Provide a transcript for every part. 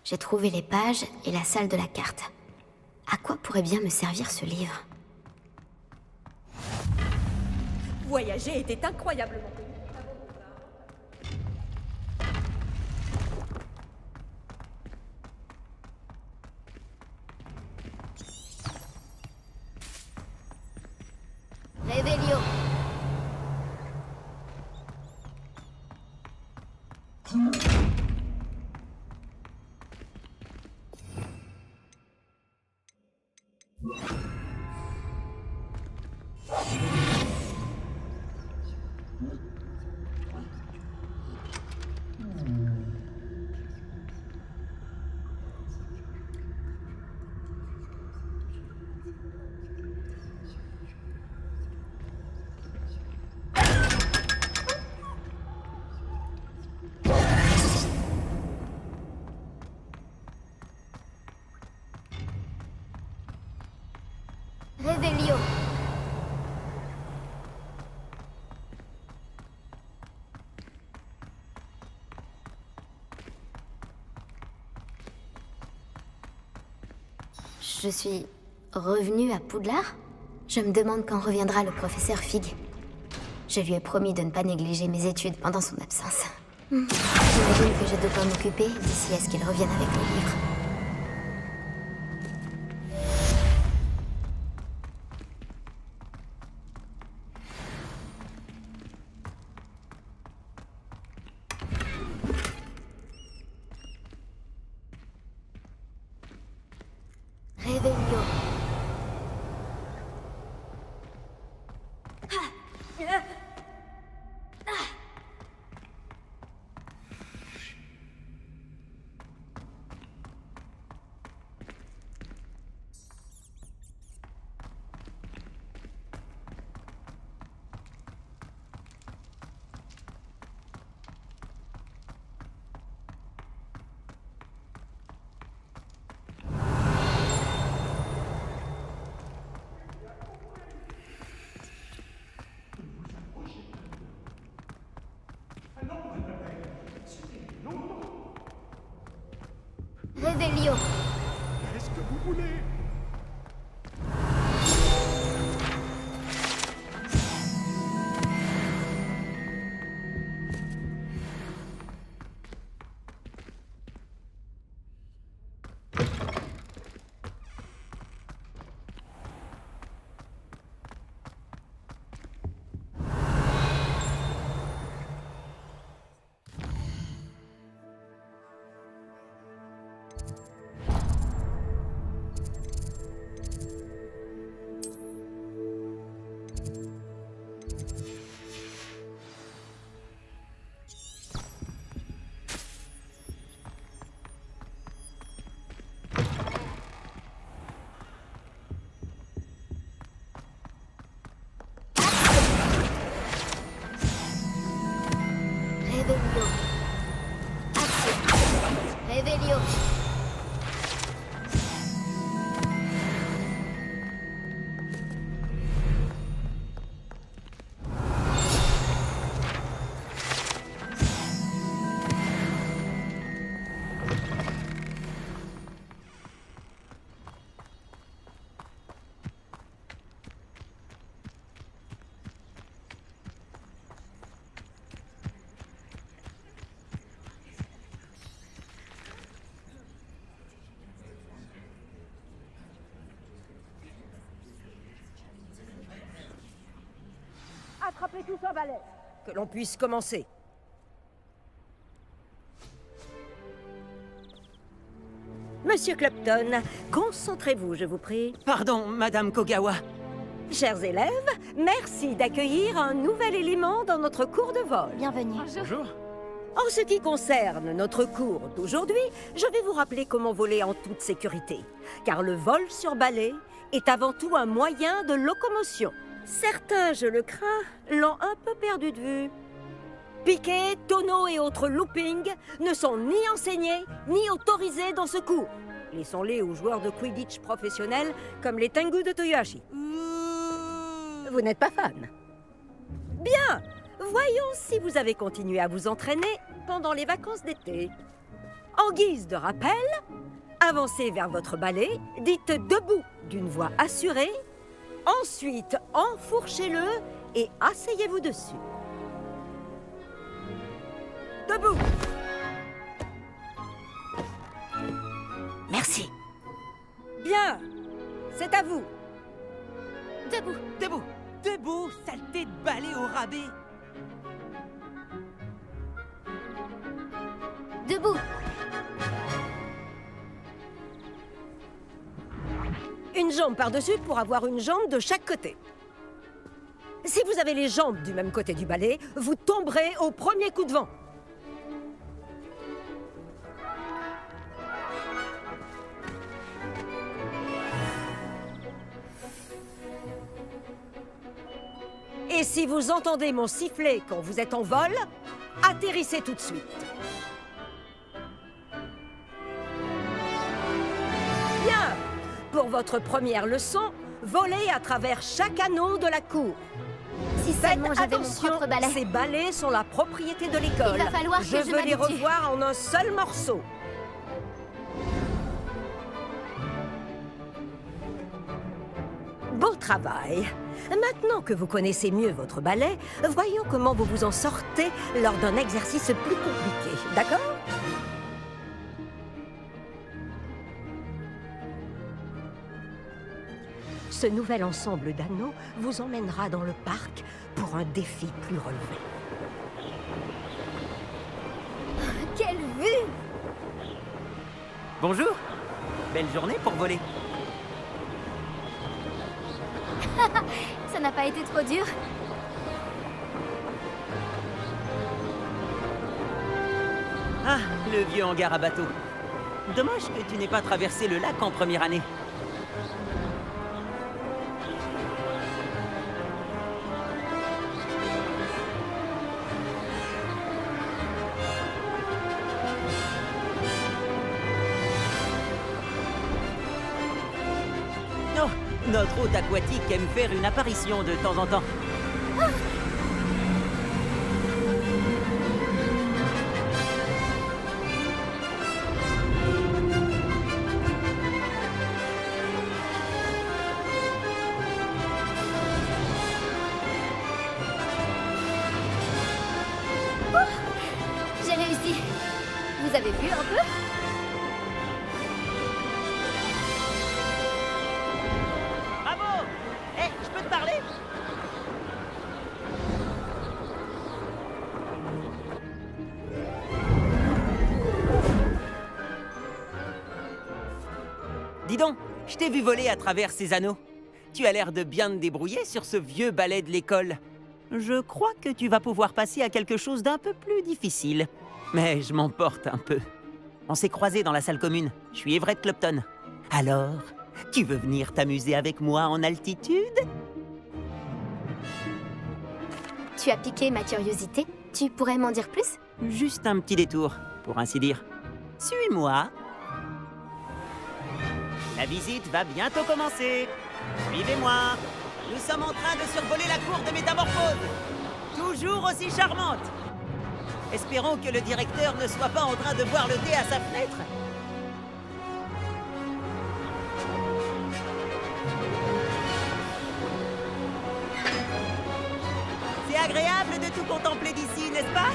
J'ai trouvé les pages et la salle de la carte. À quoi pourrait bien me servir ce livre? Voyager était incroyablement... Réveillon. Réveillon. Je suis revenue à Poudlard? Je me demande quand reviendra le professeur Fig. Je lui ai promis de ne pas négliger mes études pendant son absence. J'imagine que je dois m'occuper d'ici à ce qu'il revienne avec le livre. Réveillon. Réveillon. Qu'est-ce que vous voulez? Réveillon. Action. Réveillon. Attrapez tous un balai. Que l'on puisse commencer. Monsieur Clopton, concentrez-vous, je vous prie. Pardon, Madame Kogawa. Chers élèves, merci d'accueillir un nouvel élément dans notre cours de vol. Bienvenue. Bonjour. En ce qui concerne notre cours d'aujourd'hui, je vais vous rappeler comment voler en toute sécurité. Car le vol sur balai est avant tout un moyen de locomotion. Certains, je le crains, l'ont un peu perdu de vue. Piquet, tonneaux et autres loopings ne sont ni enseignés ni autorisés dans ce cours. Laissons-les aux joueurs de Quidditch professionnels comme les Tengu de Toyohashi. Vous n'êtes pas fan? Bien! Voyons si vous avez continué à vous entraîner pendant les vacances d'été. En guise de rappel, avancez vers votre balai, dites debout d'une voix assurée, ensuite enfourchez-le et asseyez-vous dessus. Debout! Merci. Bien, c'est à vous. Debout. Debout. Debout, saleté de balai au rabais. Debout. Une jambe par-dessus pour avoir une jambe de chaque côté. Si vous avez les jambes du même côté du balai, vous tomberez au premier coup de vent. Et si vous entendez mon sifflet quand vous êtes en vol, atterrissez tout de suite. Bien! Pour votre première leçon, volez à travers chaque anneau de la cour. Si Faites seulement j'avais mon attention, propre balai. ces balais sont la propriété de l'école. Il va falloir que je je veux les m'habitue. revoir en un seul morceau. Beau travail. Maintenant que vous connaissez mieux votre balai, voyons comment vous vous en sortez lors d'un exercice plus compliqué. D'accord? Ce nouvel ensemble d'anneaux vous emmènera dans le parc pour un défi plus relevé. Quelle vue! Bonjour. Belle journée pour voler. Ça n'a pas été trop dur. Ah, le vieux hangar à bateau. Dommage que tu n'aies pas traversé le lac en première année. Oh, notre hôte aquatique aime faire une apparition de temps en temps. J'ai réussi. Vous avez vu un peu? Bravo! Hé, je peux te parler? Dis donc, je t'ai vu voler à travers ces anneaux. Tu as l'air de bien te débrouiller sur ce vieux balai de l'école. Je crois que tu vas pouvoir passer à quelque chose d'un peu plus difficile. Mais je m'emporte un peu. On s'est croisés dans la salle commune. Je suis Everett Clopton. Alors, tu veux venir t'amuser avec moi en altitude? Tu as piqué ma curiosité. Tu pourrais m'en dire plus? Juste un petit détour, pour ainsi dire. Suis-moi. La visite va bientôt commencer. Suivez-moi. Nous sommes en train de survoler la cour de métamorphose. Toujours aussi charmante. Espérons que le directeur ne soit pas en train de boire le thé à sa fenêtre. C'est agréable de tout contempler d'ici, n'est-ce pas?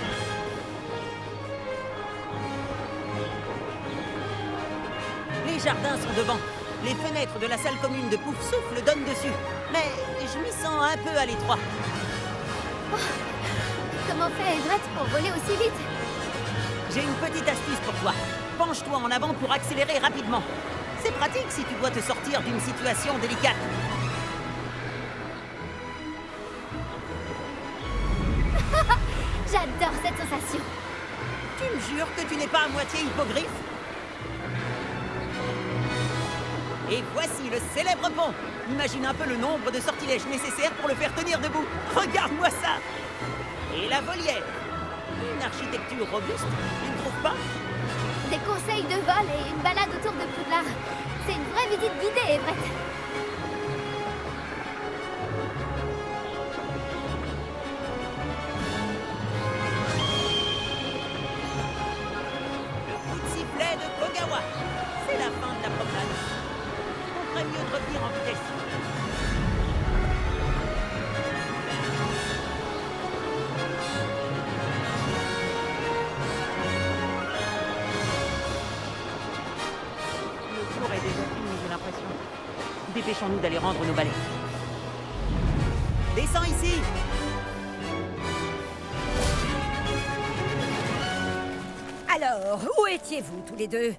Les jardins sont devant. Les fenêtres de la salle commune de Pouf-Souffle donnent dessus. Mais je m'y sens un peu à l'étroit. Comment fait Everett pour voler aussi vite? J'ai une petite astuce pour toi. Penche-toi en avant pour accélérer rapidement. C'est pratique si tu dois te sortir d'une situation délicate. J'adore cette sensation. Tu me jures que tu n'es pas à moitié hippogriffe? Et voici le célèbre pont. Imagine un peu le nombre de sortilèges nécessaires pour le faire tenir debout. Regarde-moi ça. Et la volière. Une architecture robuste, tu ne trouves pas? Des conseils de vol et une balade autour de Poudlard. C'est une vraie visite guidée, Everett. Le coup de sifflet dépêchons-nous d'aller rendre nos balais. Descends ici! Alors, où étiez-vous tous les deux?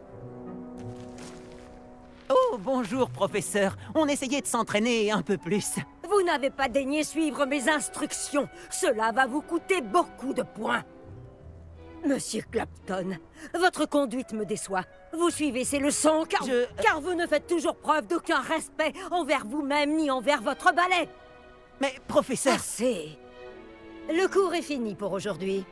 Oh, bonjour, professeur. On essayait de s'entraîner un peu plus. Vous n'avez pas daigné suivre mes instructions. Cela va vous coûter beaucoup de points. Monsieur Clapton, votre conduite me déçoit. Vous suivez ces leçons car vous ne faites toujours preuve d'aucun respect envers vous-même ni envers votre balai. Mais, professeur... Assez. Le cours est fini pour aujourd'hui.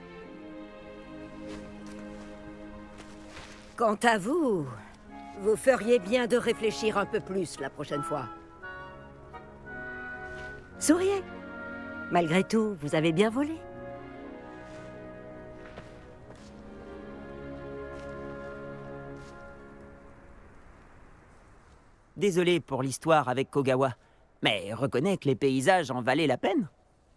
Quant à vous, vous feriez bien de réfléchir un peu plus la prochaine fois. Souriez. Malgré tout, vous avez bien volé. Désolé pour l'histoire avec Kogawa, mais reconnais que les paysages en valaient la peine.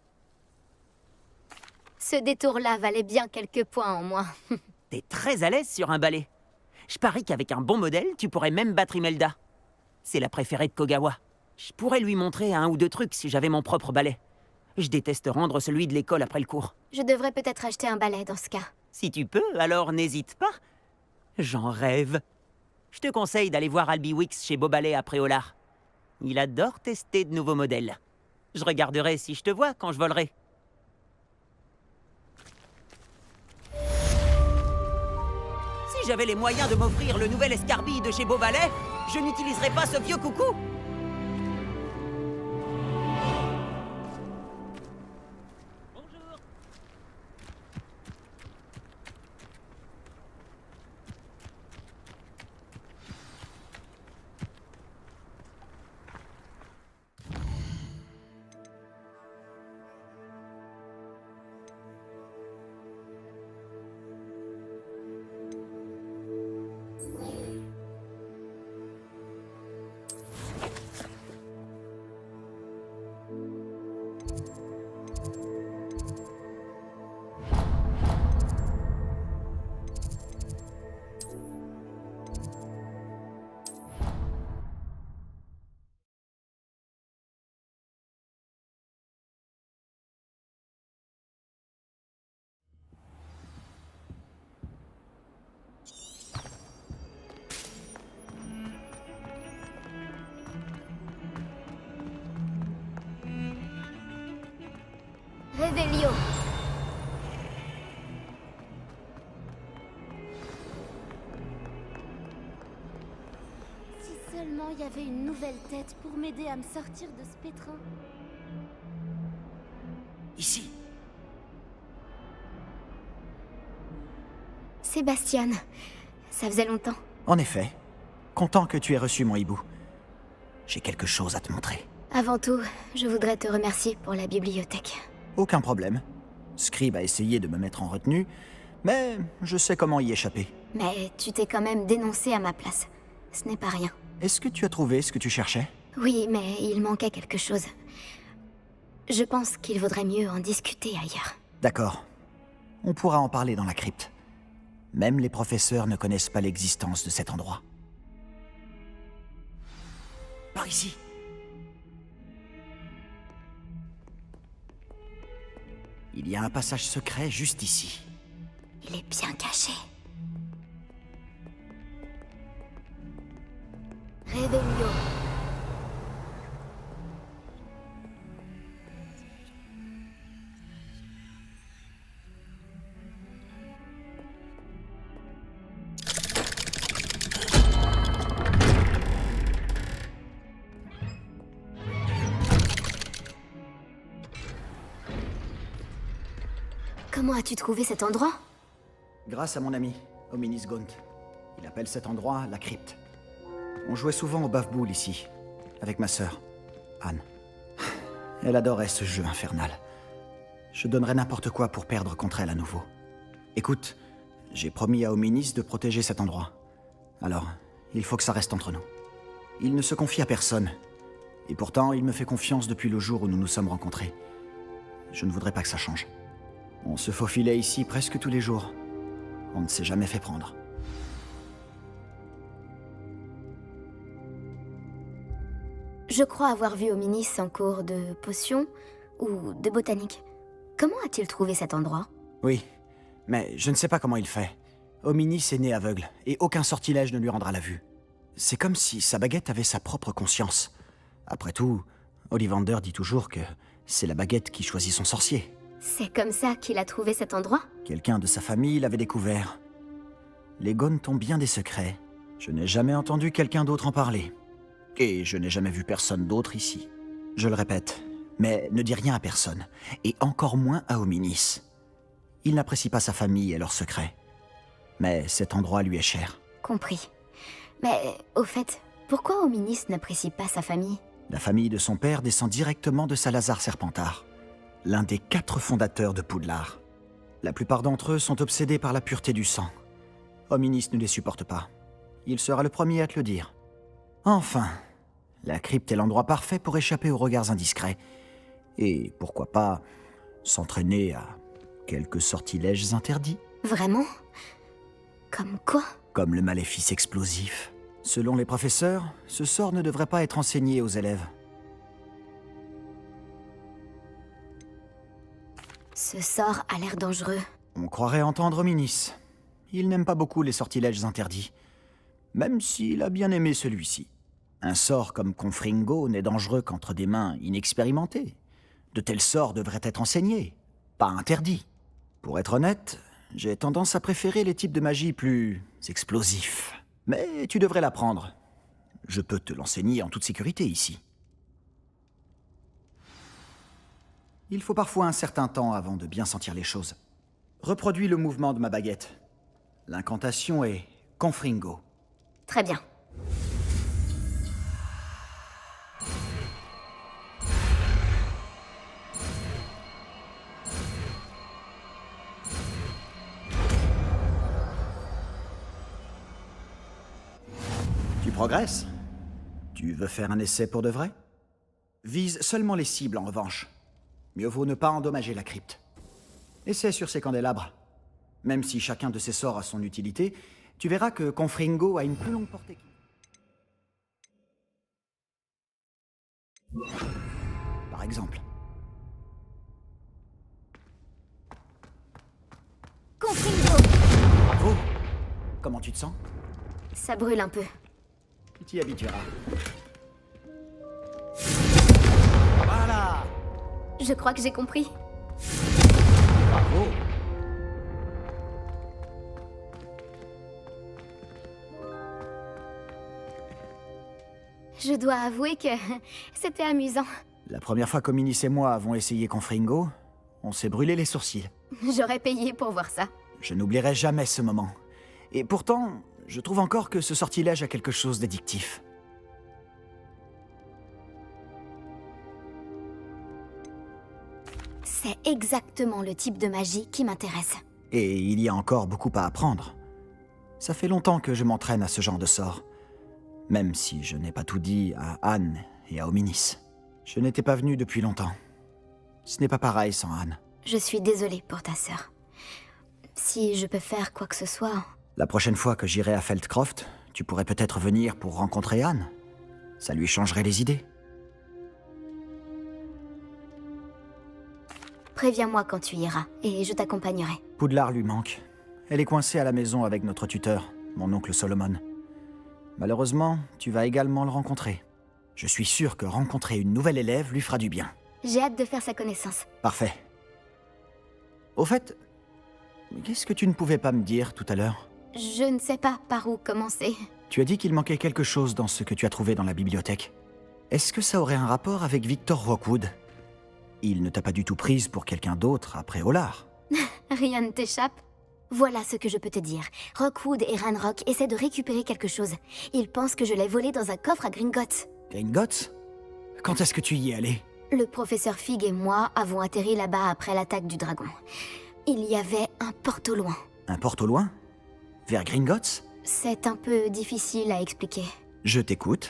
Ce détour-là valait bien quelques points en moins. T'es très à l'aise sur un balai. Je parie qu'avec un bon modèle, tu pourrais même battre Imelda. C'est la préférée de Kogawa. Je pourrais lui montrer un ou deux trucs si j'avais mon propre balai. Je déteste rendre celui de l'école après le cours. Je devrais peut-être acheter un balai dans ce cas. Si tu peux, alors n'hésite pas. J'en rêve. Je te conseille d'aller voir Albie Wix chez Beaubalais à Préolard. Il adore tester de nouveaux modèles. Je regarderai si je te vois quand je volerai. Si j'avais les moyens de m'offrir le nouvel escarbille de chez Beaubalais, je n'utiliserais pas ce vieux coucou. Bonjour. Réveillon. Si seulement il y avait une nouvelle tête pour m'aider à me sortir de ce pétrin. Ici. Sébastien, ça faisait longtemps. En effet. Content que tu aies reçu mon hibou. J'ai quelque chose à te montrer. Avant tout, je voudrais te remercier pour la bibliothèque. Aucun problème. Scribe a essayé de me mettre en retenue, mais je sais comment y échapper. Mais tu t'es quand même dénoncé à ma place. Ce n'est pas rien. Est-ce que tu as trouvé ce que tu cherchais? Oui, mais il manquait quelque chose. Je pense qu'il vaudrait mieux en discuter ailleurs. D'accord. On pourra en parler dans la crypte. Même les professeurs ne connaissent pas l'existence de cet endroit. Par ici. Il y a un passage secret juste ici. Il est bien caché. Réveillon. Comment as-tu trouvé cet endroit? Grâce à mon ami, Hominis Gaunt. Il appelle cet endroit la crypte. On jouait souvent au bafboule ici, avec ma sœur, Anne. Elle adorait ce jeu infernal. Je donnerais n'importe quoi pour perdre contre elle à nouveau. Écoute, j'ai promis à Hominis de protéger cet endroit. Alors, il faut que ça reste entre nous. Il ne se confie à personne. Et pourtant, il me fait confiance depuis le jour où nous nous sommes rencontrés. Je ne voudrais pas que ça change. On se faufilait ici presque tous les jours. On ne s'est jamais fait prendre. Je crois avoir vu Hominis en cours de potions ou de botanique. Comment a-t-il trouvé cet endroit? Oui, mais je ne sais pas comment il fait. Hominis est né aveugle, et aucun sortilège ne lui rendra la vue. C'est comme si sa baguette avait sa propre conscience. Après tout, Ollivander dit toujours que c'est la baguette qui choisit son sorcier. C'est comme ça qu'il a trouvé cet endroit? Quelqu'un de sa famille l'avait découvert. Les Gaunt ont bien des secrets. Je n'ai jamais entendu quelqu'un d'autre en parler. Et je n'ai jamais vu personne d'autre ici. Je le répète, mais ne dis rien à personne, et encore moins à Hominis. Il n'apprécie pas sa famille et leurs secrets. Mais cet endroit lui est cher. Compris. Mais, au fait, pourquoi Hominis n'apprécie pas sa famille? La famille de son père descend directement de Salazar Serpentard, l'un des 4 fondateurs de Poudlard. La plupart d'entre eux sont obsédés par la pureté du sang. Hominis ne les supporte pas. Il sera le premier à te le dire. Enfin, la crypte est l'endroit parfait pour échapper aux regards indiscrets. Et pourquoi pas s'entraîner à quelques sortilèges interdits. Vraiment? Comme quoi? Comme le maléfice explosif. Selon les professeurs, ce sort ne devrait pas être enseigné aux élèves. Ce sort a l'air dangereux. On croirait entendre Hominis. Il n'aime pas beaucoup les sortilèges interdits. Même s'il a bien aimé celui-ci. Un sort comme Confringo n'est dangereux qu'entre des mains inexpérimentées. De tels sorts devraient être enseignés, pas interdits. Pour être honnête, j'ai tendance à préférer les types de magie plus explosifs. Mais tu devrais l'apprendre. Je peux te l'enseigner en toute sécurité ici. Il faut parfois un certain temps avant de bien sentir les choses. Reproduis le mouvement de ma baguette. L'incantation est Confringo. Très bien. Tu progresses? Tu veux faire un essai pour de vrai? Vise seulement les cibles en revanche. Mieux vaut ne pas endommager la crypte. Essaie sur ces candélabres. Même si chacun de ces sorts a son utilité, tu verras que Confringo a une plus longue portée. Par exemple. Confringo! Bravo! Comment tu te sens? Ça brûle un peu. Tu t'y habitueras. Voilà! Je crois que j'ai compris. Bravo! Je dois avouer que c'était amusant. La première fois qu'Hominis et moi avons essayé Confringo, on s'est brûlé les sourcils. J'aurais payé pour voir ça. Je n'oublierai jamais ce moment. Et pourtant, je trouve encore que ce sortilège a quelque chose d'addictif. C'est exactement le type de magie qui m'intéresse. Et il y a encore beaucoup à apprendre. Ça fait longtemps que je m'entraîne à ce genre de sort. Même si je n'ai pas tout dit à Anne et à Hominis. Je n'étais pas venu depuis longtemps. Ce n'est pas pareil sans Anne. Je suis désolée pour ta sœur. Si je peux faire quoi que ce soit... La prochaine fois que j'irai à Feldcroft, tu pourrais peut-être venir pour rencontrer Anne. Ça lui changerait les idées. Préviens-moi quand tu iras, et je t'accompagnerai. Poudlard lui manque. Elle est coincée à la maison avec notre tuteur, mon oncle Solomon. Malheureusement, tu vas également le rencontrer. Je suis sûr que rencontrer une nouvelle élève lui fera du bien. J'ai hâte de faire sa connaissance. Parfait. Au fait, qu'est-ce que tu ne pouvais pas me dire tout à l'heure? Je ne sais pas par où commencer. Tu as dit qu'il manquait quelque chose dans ce que tu as trouvé dans la bibliothèque. Est-ce que ça aurait un rapport avec Victor Rockwood? Il ne t'a pas du tout prise pour quelqu'un d'autre après Olar. Rien ne t'échappe. Voilà ce que je peux te dire. Rockwood et Ranrock essaient de récupérer quelque chose. Ils pensent que je l'ai volé dans un coffre à Gringotts. Gringotts? Quand est-ce que tu y es allé? Le professeur Fig et moi avons atterri là-bas après l'attaque du dragon. Il y avait un porte au loin. Un porte au loin? Vers Gringotts? C'est un peu difficile à expliquer. Je t'écoute.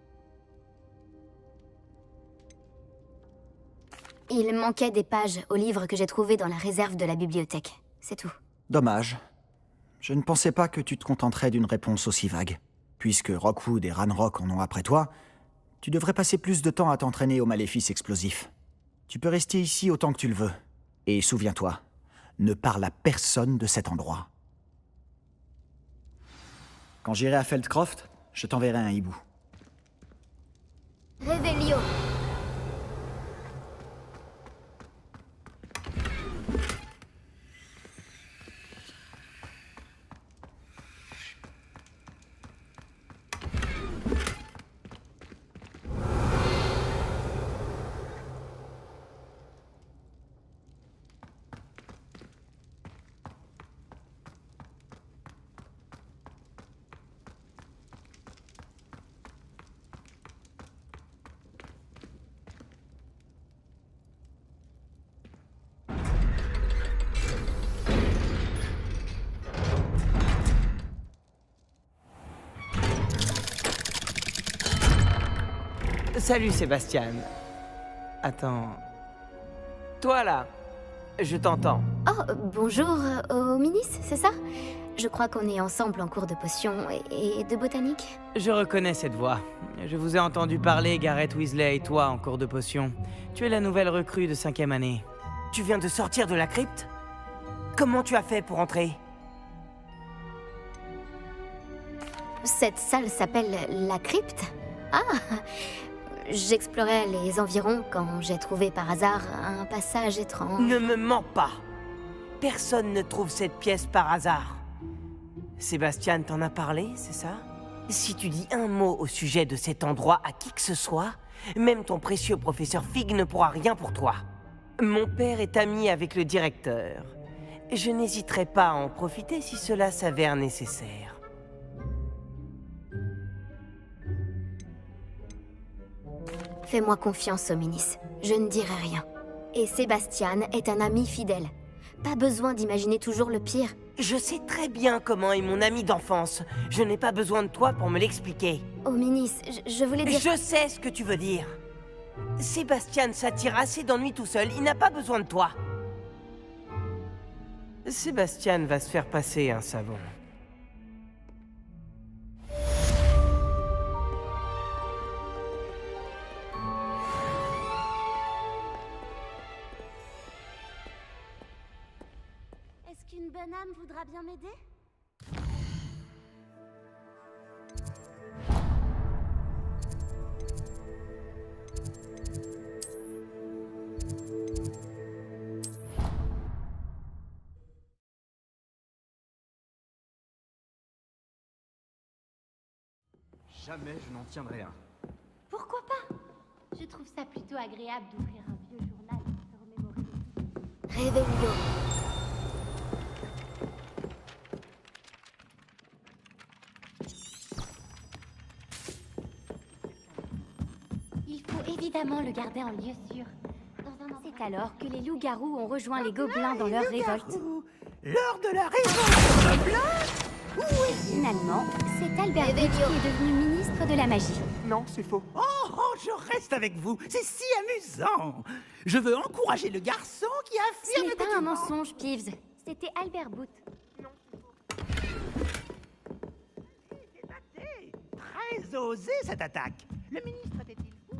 Il manquait des pages au livre que j'ai trouvé dans la réserve de la bibliothèque. C'est tout. Dommage. Je ne pensais pas que tu te contenterais d'une réponse aussi vague. Puisque Rockwood et Ranrock en ont après toi, Tu devrais passer plus de temps à t'entraîner au maléfice explosif. Tu peux rester ici autant que tu le veux. Et souviens-toi, ne parle à personne de cet endroit. Quand j'irai à Feldcroft, je t'enverrai un hibou. Revelio. Salut Sébastien. Attends... Toi là, je t'entends. Oh, bonjour, Hominis, c'est ça? Je crois qu'on est ensemble en cours de potions et de botanique. Je reconnais cette voix. Je vous ai entendu parler, Gareth Weasley et toi, en cours de potions. Tu es la nouvelle recrue de 5e année. Tu viens de sortir de la crypte? Comment tu as fait pour entrer? Cette salle s'appelle la crypte? Ah! J'explorais les environs quand j'ai trouvé par hasard un passage étrange. Ne me mens pas! Personne ne trouve cette pièce par hasard. Sébastien t'en a parlé, c'est ça? Si tu dis un mot au sujet de cet endroit à qui que ce soit, même ton précieux professeur Fig ne pourra rien pour toi. Mon père est ami avec le directeur. Je n'hésiterai pas à en profiter si cela s'avère nécessaire. Fais-moi confiance, Hominis. Je ne dirai rien. Et Sébastien est un ami fidèle. Pas besoin d'imaginer toujours le pire. Je sais très bien comment est mon ami d'enfance. Je n'ai pas besoin de toi pour me l'expliquer. Hominis, je voulais dire... Je sais ce que tu veux dire. Sébastien s'attire assez d'ennui tout seul. Il n'a pas besoin de toi. Sébastien va se faire passer un savon. Est-ce qu'une bonne âme voudra bien m'aider? Jamais je n'en tiendrai un. Pourquoi pas? Je trouve ça plutôt agréable d'ouvrir un vieux journal pour se remémorer des souvenirs. Revelio. Il faut évidemment le garder en lieu sûr. C'est alors que les loups-garous ont rejoint les gobelins dans leur révolte. L'heure de la révolte gobelin. Finalement, c'est Albert qui est devenu ministre de la magie. Non, c'est faux. Oh, je reste avec vous. C'est si amusant. Je veux encourager le garçon qui Ce affirme n'est que pas tu un mens. mensonge, Peeves. C'était Albert Booth. Très osé cette attaque. Le ministre était-il fou?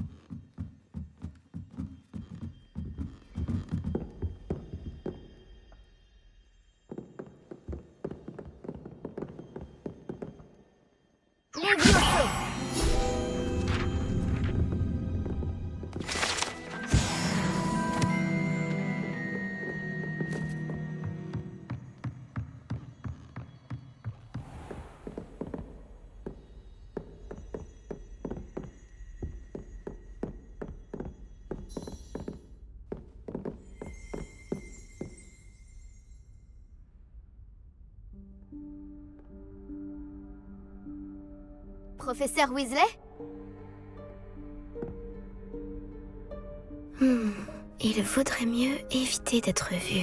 Professeur Weasley? Il vaudrait mieux éviter d'être vu.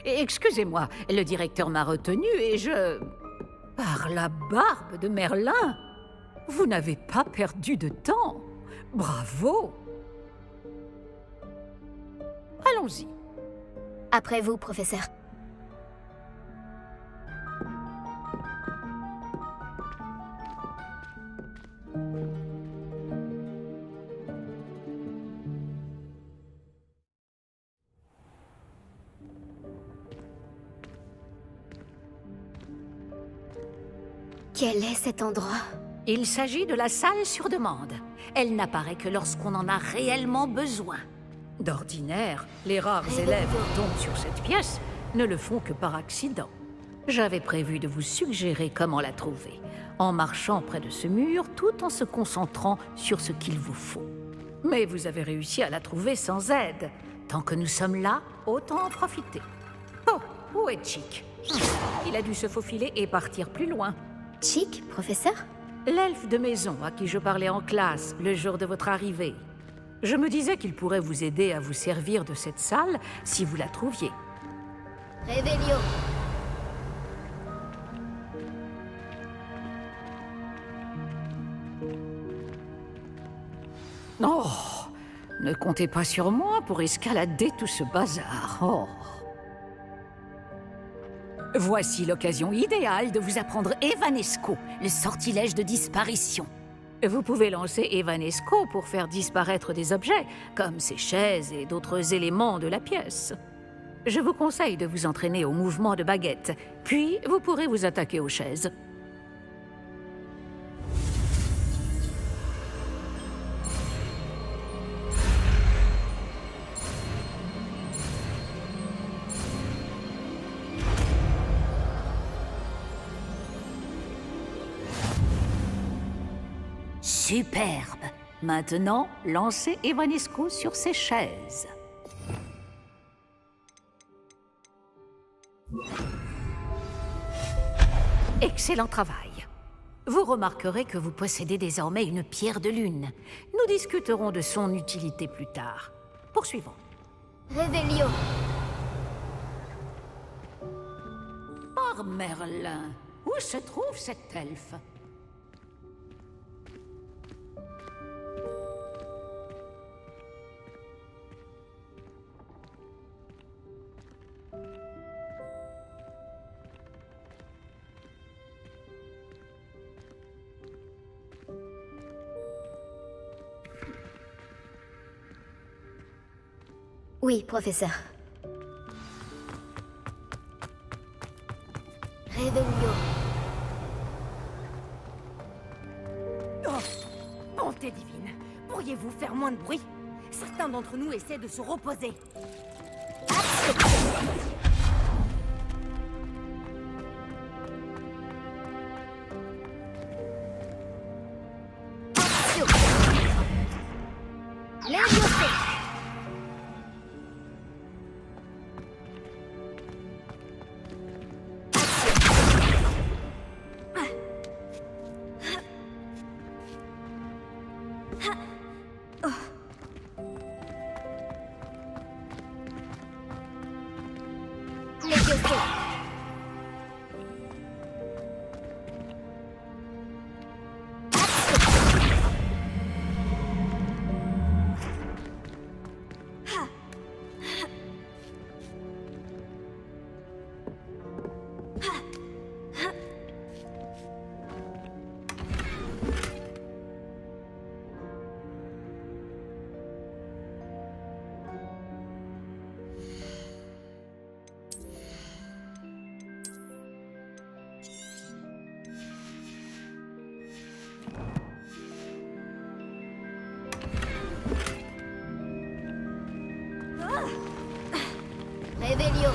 Excusez-moi, le directeur m'a retenu et je... Par la barbe de Merlin! Vous n'avez pas perdu de temps. Bravo! Allons-y. Après vous, professeur. Quel est cet endroit? Il s'agit de la salle sur demande. Elle n'apparaît que lorsqu'on en a réellement besoin. D'ordinaire, les rares élèves qui tombent sur cette pièce ne le font que par accident. J'avais prévu de vous suggérer comment la trouver, en marchant près de ce mur tout en se concentrant sur ce qu'il vous faut. Mais vous avez réussi à la trouver sans aide. Tant que nous sommes là, autant en profiter. Oh, où est Chick? Il a dû se faufiler et partir plus loin. Chick, professeur? L'elfe de maison à qui je parlais en classe le jour de votre arrivée. Je me disais qu'il pourrait vous aider à vous servir de cette salle si vous la trouviez. Réveillon. Oh, ne comptez pas sur moi pour escalader tout ce bazar. Oh. Voici l'occasion idéale de vous apprendre Evanesco, le sortilège de disparition. Vous pouvez lancer Evanesco pour faire disparaître des objets, comme ces chaises et d'autres éléments de la pièce. Je vous conseille de vous entraîner au mouvement de baguette, puis vous pourrez vous attaquer aux chaises. Superbe! Maintenant, lancez Evanesco sur ces chaises. Excellent travail. Vous remarquerez que vous possédez désormais une pierre de lune. Nous discuterons de son utilité plus tard. Poursuivons. Réveillon. Oh, Merlin, où se trouve cet elfe? Oui, professeur. Réveillon. Oh, bonté divine, pourriez-vous faire moins de bruit? Certains d'entre nous essaient de se reposer. Réveillon.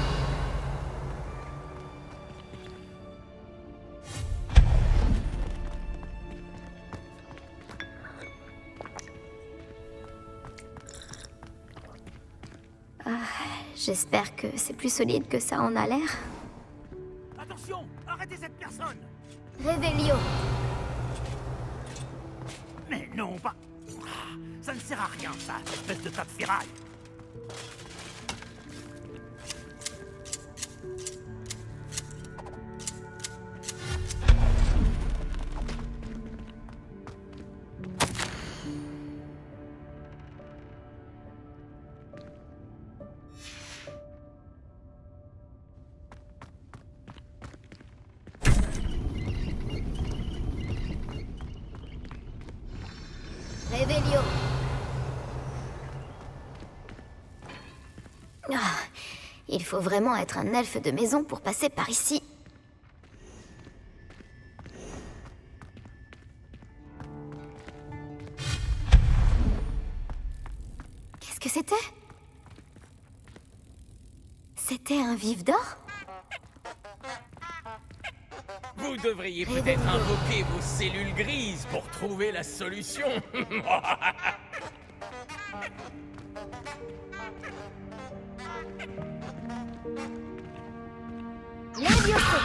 J'espère que c'est plus solide que ça en a l'air. Attention, arrêtez cette personne. Réveillon. Mais non, pas... Ça ne sert à rien, ça, espèce de tas de ferraille. Révélio. Ah, il faut vraiment être un elfe de maison pour passer par ici. Qu'est-ce que c'était? C'était un vif d'or? Vous devriez peut-être invoquer vos cellules grises pour trouver la solution. Levioso.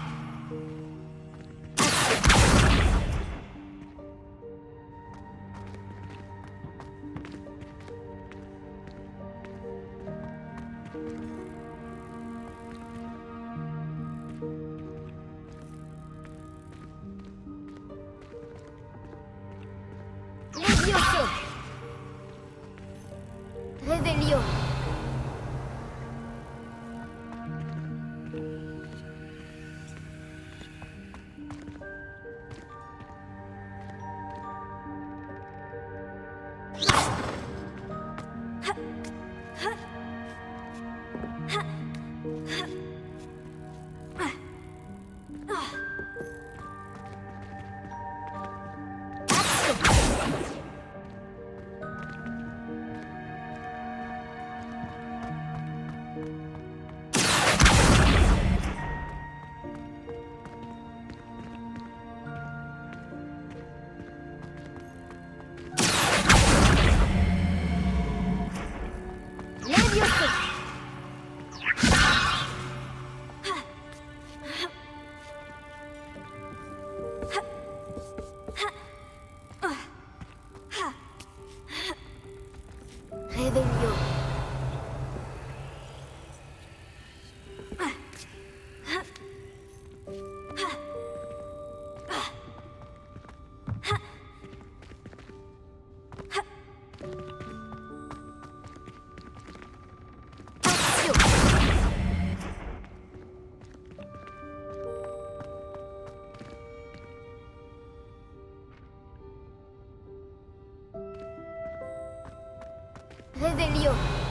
Levioso. Révélio. Révélio. Révélio.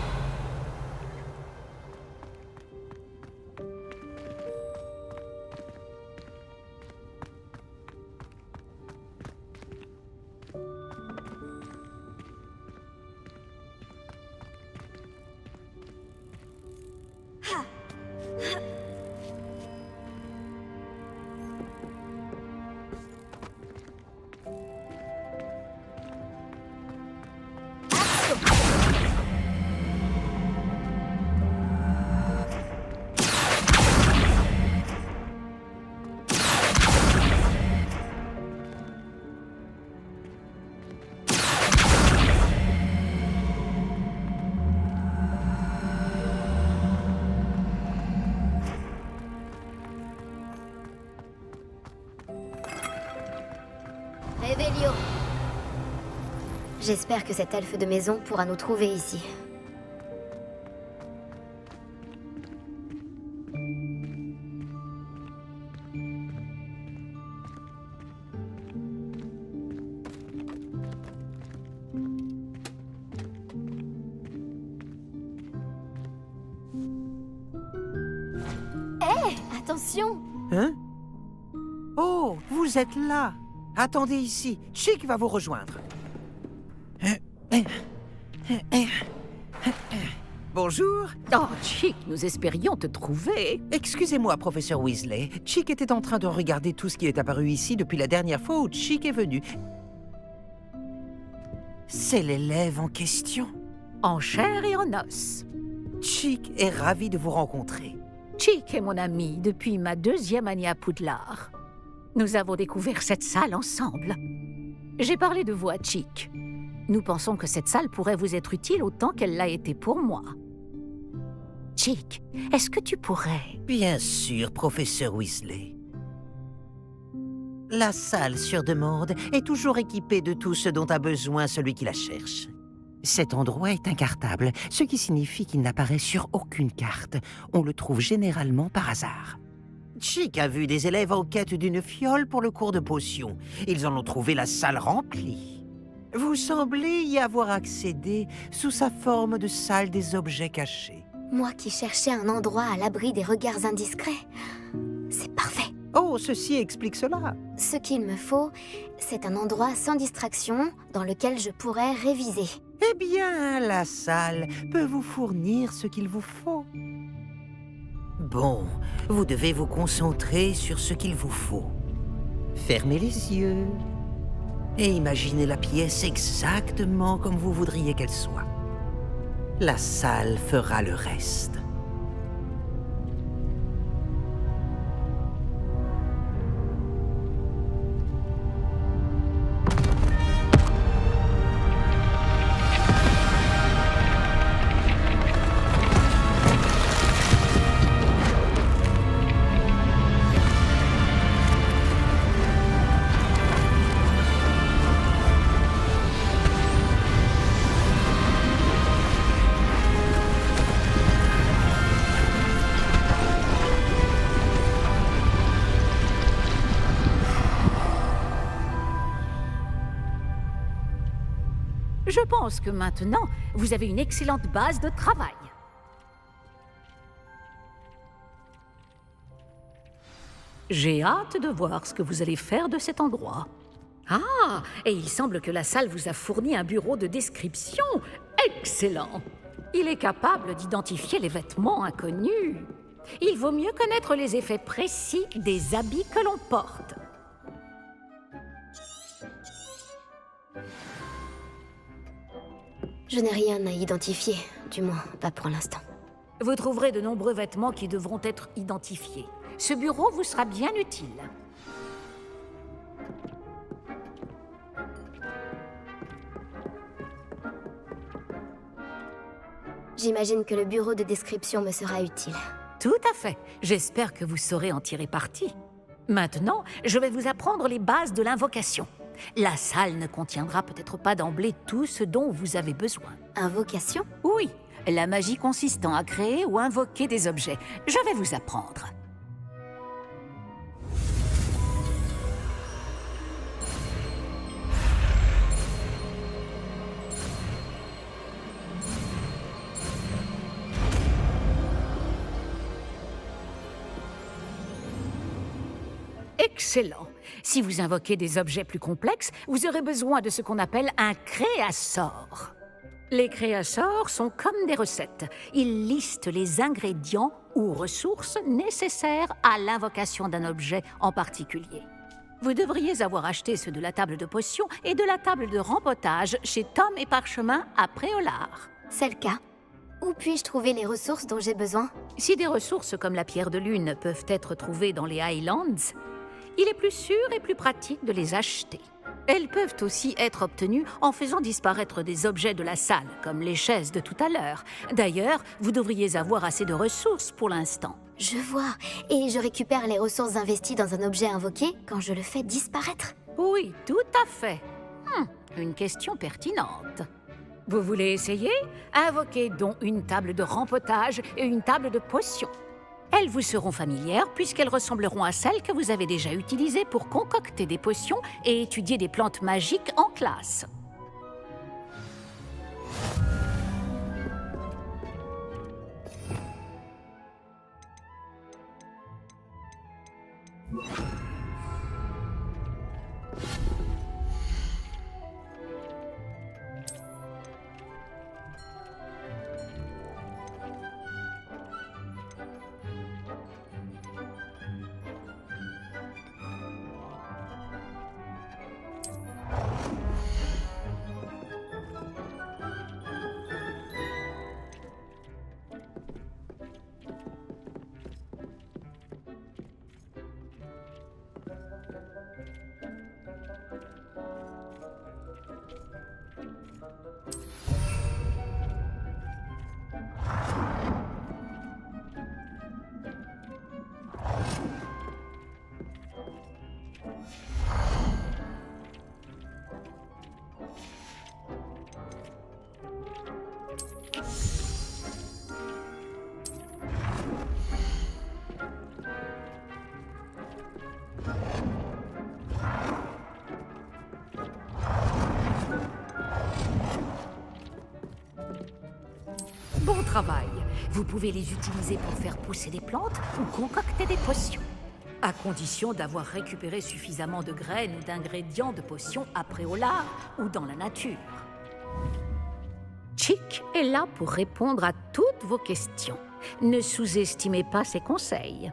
Révélio. J'espère que cet elfe de maison pourra nous trouver ici. Hé, attention! Hein? Oh, vous êtes là! Attendez ici, Chick va vous rejoindre. Bonjour. Oh, Chick, nous espérions te trouver. Excusez-moi, professeur Weasley. Chick était en train de regarder tout ce qui est apparu ici depuis la dernière fois où Chick est venu. C'est l'élève en question. En chair et en os. Chick est ravi de vous rencontrer. Chick est mon ami depuis ma 2e année à Poudlard. Nous avons découvert cette salle ensemble. J'ai parlé de vous à Chick. Nous pensons que cette salle pourrait vous être utile autant qu'elle l'a été pour moi. Chick, est-ce que tu pourrais... Bien sûr, professeur Weasley. La salle sur demande est toujours équipée de tout ce dont a besoin celui qui la cherche. Cet endroit est incartable, ce qui signifie qu'il n'apparaît sur aucune carte. On le trouve généralement par hasard. Chick a vu des élèves en quête d'une fiole pour le cours de potions. Ils en ont trouvé la salle remplie. Vous semblez y avoir accédé sous sa forme de salle des objets cachés. Moi qui cherchais un endroit à l'abri des regards indiscrets. C'est parfait. Oh, ceci explique cela. Ce qu'il me faut, c'est un endroit sans distraction dans lequel je pourrais réviser. Eh bien, la salle peut vous fournir ce qu'il vous faut. Bon, vous devez vous concentrer sur ce qu'il vous faut. Fermez les yeux et imaginez la pièce exactement comme vous voudriez qu'elle soit. La salle fera le reste. Je pense que maintenant, vous avez une excellente base de travail. J'ai hâte de voir ce que vous allez faire de cet endroit. Ah, et il semble que la salle vous a fourni un bureau de description. Excellent! Il est capable d'identifier les vêtements inconnus. Il vaut mieux connaître les effets précis des habits que l'on porte. Je n'ai rien à identifier, du moins pas pour l'instant. Vous trouverez de nombreux vêtements qui devront être identifiés. Ce bureau vous sera bien utile. J'imagine que le bureau de description me sera utile. Tout à fait. J'espère que vous saurez en tirer parti. Maintenant, je vais vous apprendre les bases de l'invocation. La salle ne contiendra peut-être pas d'emblée tout ce dont vous avez besoin. Invocation? Oui, la magie consistant à créer ou invoquer des objets. Je vais vous apprendre. Excellent. Si vous invoquez des objets plus complexes, vous aurez besoin de ce qu'on appelle un créasort. Les créasors sont comme des recettes. Ils listent les ingrédients ou ressources nécessaires à l'invocation d'un objet en particulier. Vous devriez avoir acheté ceux de la table de potions et de la table de rempotage chez Tom et Parchemin à Préolard. C'est le cas. Où puis-je trouver les ressources dont j'ai besoin? Si des ressources comme la pierre de lune peuvent être trouvées dans les Highlands, il est plus sûr et plus pratique de les acheter. Elles peuvent aussi être obtenues en faisant disparaître des objets de la salle, comme les chaises de tout à l'heure. D'ailleurs, vous devriez avoir assez de ressources pour l'instant. Je vois. Et je récupère les ressources investies dans un objet invoqué quand je le fais disparaître? Oui, tout à fait. Une question pertinente. Vous voulez essayer? Invoquez donc une table de rempotage et une table de potions. Elles vous seront familières puisqu'elles ressembleront à celles que vous avez déjà utilisées pour concocter des potions et étudier des plantes magiques en classe. travail. Vous pouvez les utiliser pour faire pousser des plantes ou concocter des potions. À condition d'avoir récupéré suffisamment de graines ou d'ingrédients de potions à Préolard ou dans la nature. Chick est là pour répondre à toutes vos questions. Ne sous-estimez pas ses conseils.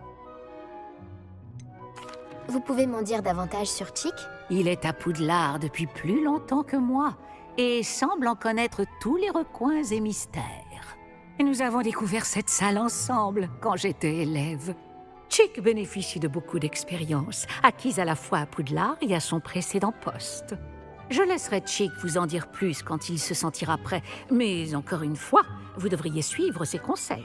Vous pouvez m'en dire davantage sur Chick? Il est à Poudlard depuis plus longtemps que moi et semble en connaître tous les recoins et mystères. Nous avons découvert cette salle ensemble quand j'étais élève. Chick bénéficie de beaucoup d'expérience, acquise à la fois à Poudlard et à son précédent poste. Je laisserai Chick vous en dire plus quand il se sentira prêt, mais encore une fois, vous devriez suivre ses conseils.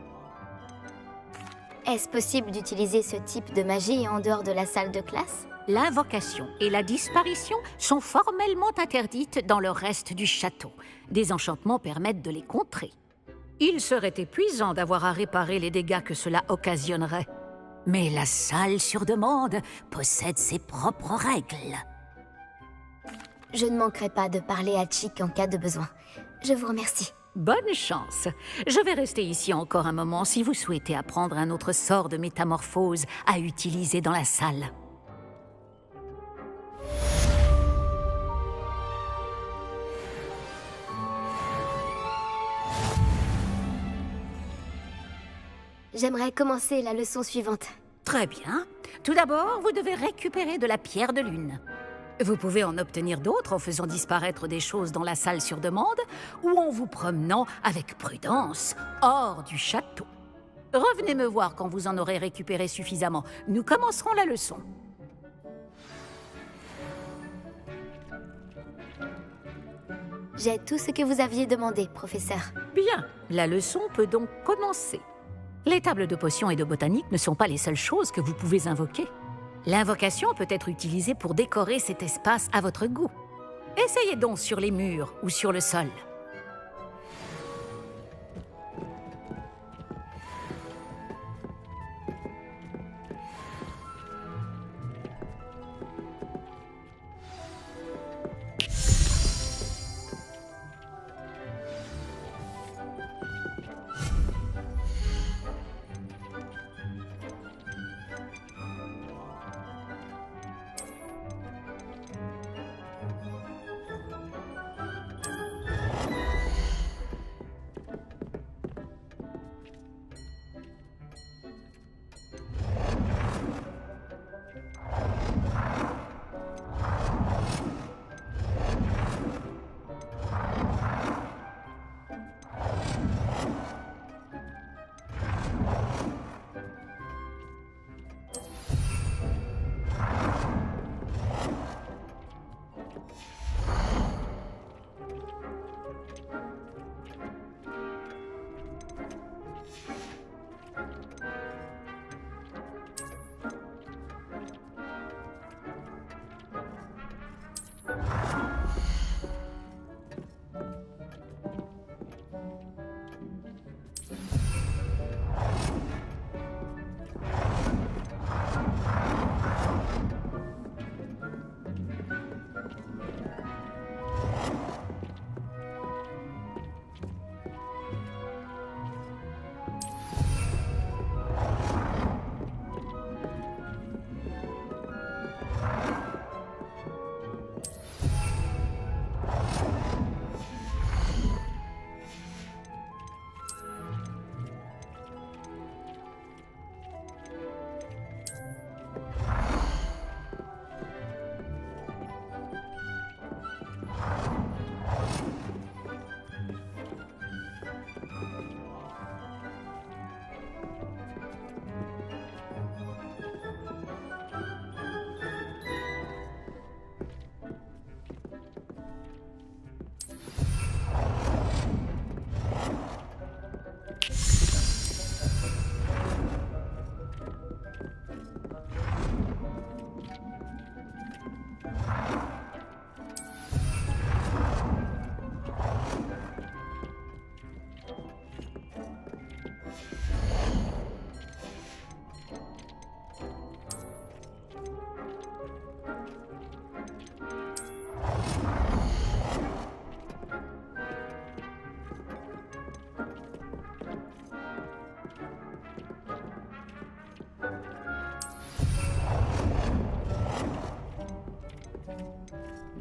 Est-ce possible d'utiliser ce type de magie en dehors de la salle de classe? L'invocation et la disparition sont formellement interdites dans le reste du château. Des enchantements permettent de les contrer. Il serait épuisant d'avoir à réparer les dégâts que cela occasionnerait. Mais la salle sur demande possède ses propres règles. Je ne manquerai pas de parler à Chick en cas de besoin. Je vous remercie. Bonne chance. Je vais rester ici encore un moment si vous souhaitez apprendre un autre sort de métamorphose à utiliser dans la salle. J'aimerais commencer la leçon suivante. Très bien. Tout d'abord, vous devez récupérer de la pierre de lune. Vous pouvez en obtenir d'autres en faisant disparaître des choses dans la salle sur demande ou en vous promenant avec prudence hors du château. Revenez me voir quand vous en aurez récupéré suffisamment. Nous commencerons la leçon. J'ai tout ce que vous aviez demandé, professeur. Bien, la leçon peut donc commencer. Les tables de potions et de botanique ne sont pas les seules choses que vous pouvez invoquer. L'invocation peut être utilisée pour décorer cet espace à votre goût. Essayez donc sur les murs ou sur le sol.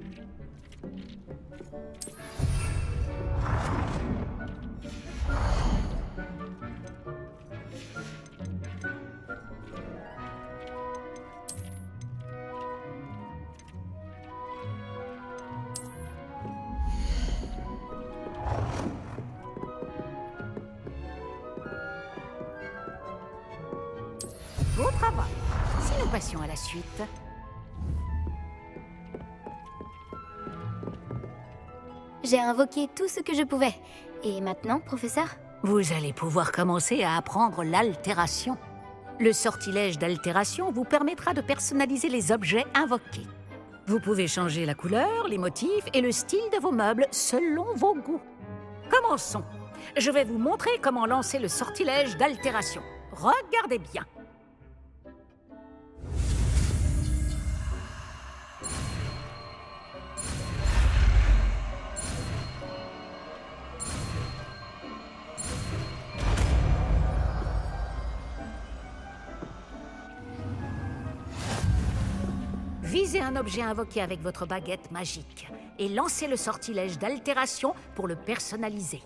Beau travail. Si nous passions à la suite. J'ai invoqué tout ce que je pouvais. Et maintenant, professeur? Vous allez pouvoir commencer à apprendre l'altération. Le sortilège d'altération vous permettra de personnaliser les objets invoqués. Vous pouvez changer la couleur, les motifs et le style de vos meubles selon vos goûts. Commençons. Je vais vous montrer comment lancer le sortilège d'altération. Regardez bien. Visez un objet invoqué avec votre baguette magique et lancez le sortilège d'altération pour le personnaliser.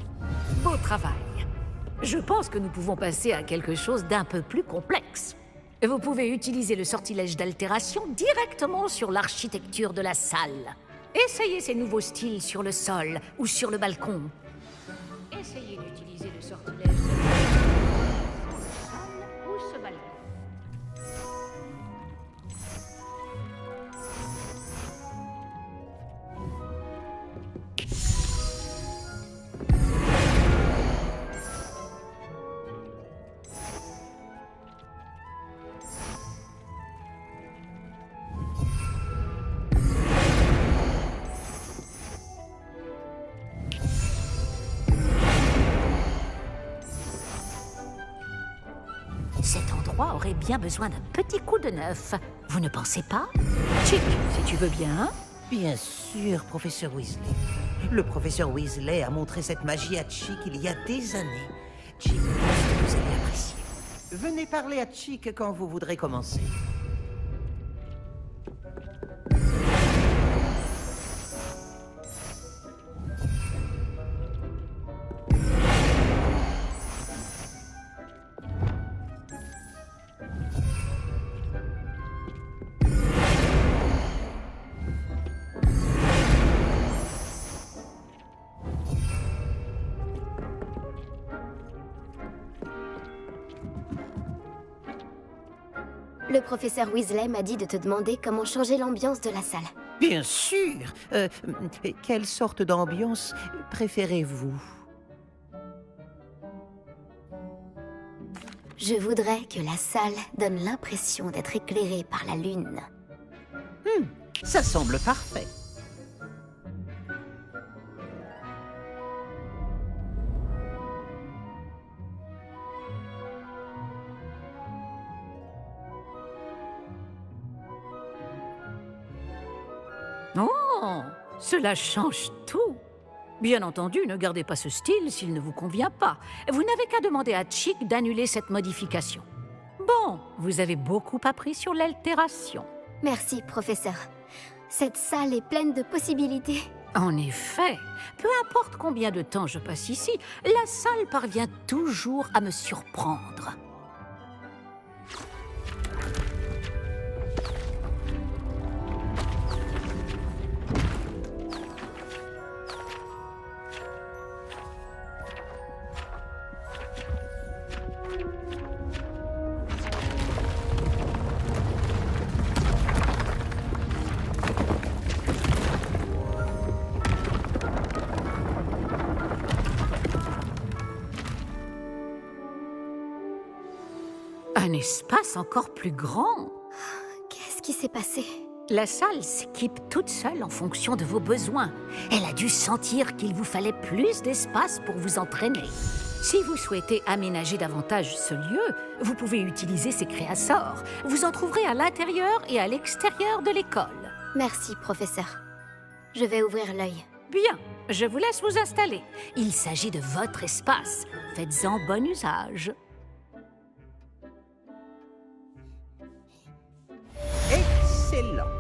Travail. Je pense que nous pouvons passer à quelque chose d'un peu plus complexe. Vous pouvez utiliser le sortilège d'altération directement sur l'architecture de la salle. Essayez ces nouveaux styles sur le sol ou sur le balcon. Essayez d'utiliser le sortilège d'altération sur la salle ou ce balcon. Cet endroit aurait bien besoin d'un petit coup de neuf. Vous ne pensez pas? Chick, si tu veux bien. Bien sûr, professeur Weasley. Le professeur Weasley a montré cette magie à Chick il y a des années. Chick, je pense que vous allez apprécier. Venez parler à Chick quand vous voudrez commencer. Le professeur Weasley m'a dit de te demander comment changer l'ambiance de la salle. Bien sûr. Quelle sorte d'ambiance préférez-vous? Je voudrais que la salle donne l'impression d'être éclairée par la lune. Ça semble parfait. Oh, cela change tout. Bien entendu, ne gardez pas ce style s'il ne vous convient pas. Vous n'avez qu'à demander à Chick d'annuler cette modification. Bon, vous avez beaucoup appris sur l'altération. Merci, professeur. Cette salle est pleine de possibilités. En effet, peu importe combien de temps je passe ici, la salle parvient toujours à me surprendre. Un espace encore plus grand. Qu'est-ce qui s'est passé? La salle s'équipe toute seule en fonction de vos besoins. Elle a dû sentir qu'il vous fallait plus d'espace pour vous entraîner. Si vous souhaitez aménager davantage ce lieu, vous pouvez utiliser ces créassors. Vous en trouverez à l'intérieur et à l'extérieur de l'école. Merci, professeur. Je vais ouvrir l'œil. Bien, je vous laisse vous installer. Il s'agit de votre espace. Faites-en bon usage. Excellent.